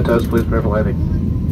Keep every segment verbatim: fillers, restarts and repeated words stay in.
sent to us, please prepare for landing.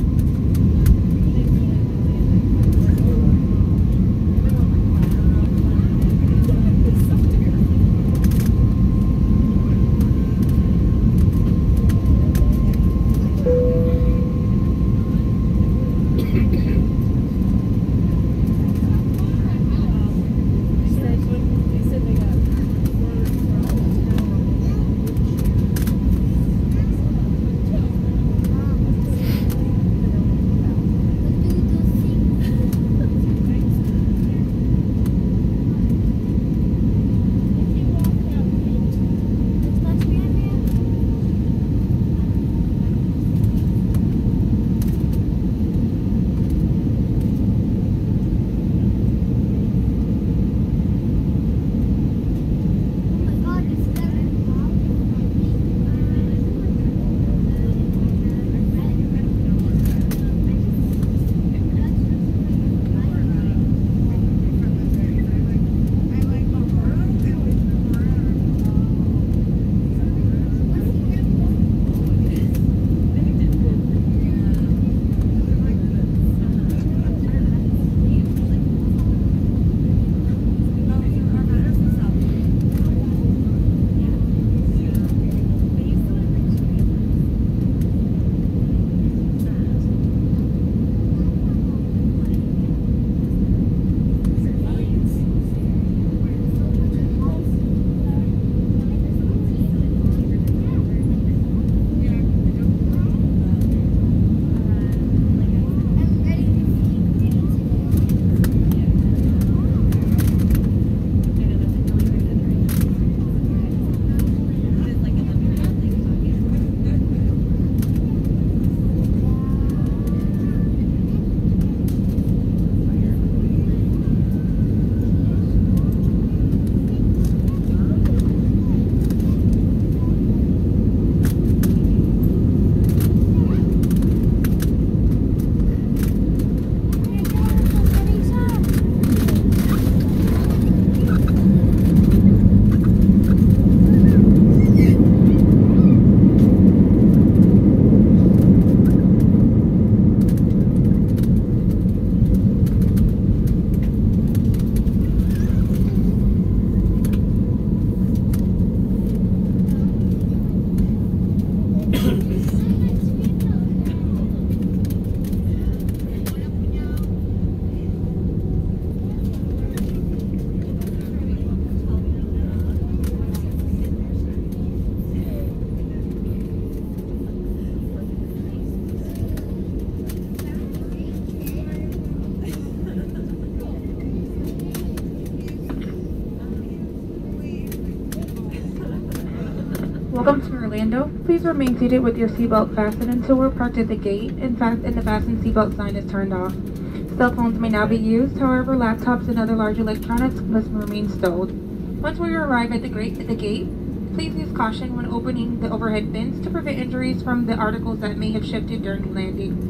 Welcome to Orlando. Please remain seated with your seatbelt fastened until we're parked at the gate and, fast and the fasten seatbelt sign is turned off. Cell phones may now be used, however, laptops and other large electronics must remain stowed. Once we arrive at the, gate, at the gate, please use caution when opening the overhead bins to prevent injuries from the articles that may have shifted during landing.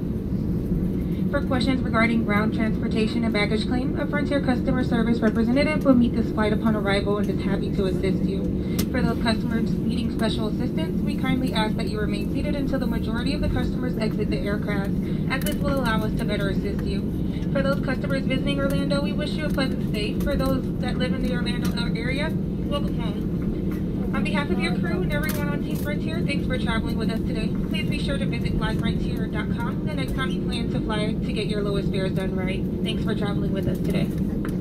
For questions regarding ground transportation and baggage claim, a Frontier customer service representative will meet this flight upon arrival and is happy to assist you. For those customers needing special assistance, we kindly ask that you remain seated until the majority of the customers exit the aircraft, as this will allow us to better assist you. For those customers visiting Orlando, we wish you a pleasant stay. For those that live in the Orlando area, welcome home. On behalf of your crew and everyone on Team Frontier, thanks for traveling with us today. Please be sure to visit fly frontier dot com the next time you plan to fly to get your lowest fares done right. Thanks for traveling with us today.